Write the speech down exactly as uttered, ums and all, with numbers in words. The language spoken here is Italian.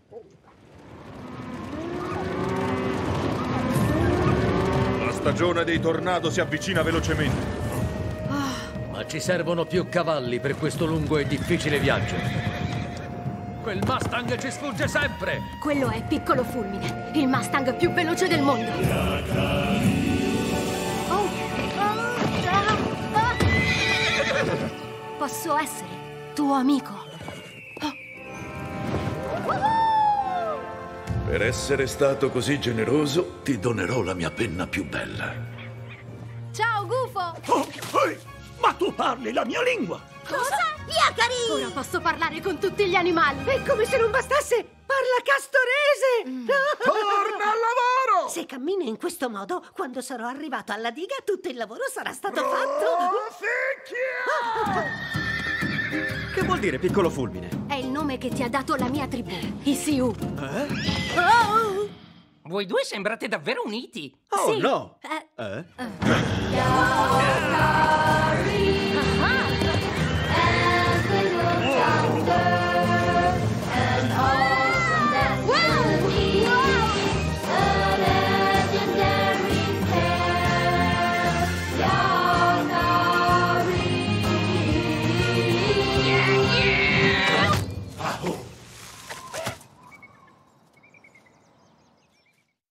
La stagione dei tornado si avvicina velocemente. Ma ci servono più cavalli per questo lungo e difficile viaggio. Quel Mustang ci sfugge sempre! Quello è Piccolo Fulmine, il Mustang più veloce del mondo. Oh. Oh. Ah. Posso essere tuo amico? Per essere stato così generoso, ti donerò la mia penna più bella. Ciao, Gufo! Oh, ehi, ma tu parli la mia lingua! Cosa? Iacari! Ora posso parlare con tutti gli animali! E come se non bastasse, parla castorese! Mm. Torna al lavoro! Se cammini in questo modo, quando sarò arrivato alla diga, tutto il lavoro sarà stato fatto! Che vuol dire Piccolo Fulmine? È il nome che ti ha dato la mia tribù, i Sioux. Eh? Oh! Voi due sembrate davvero uniti. Oh, Sì. no! Eh. Eh? Eh.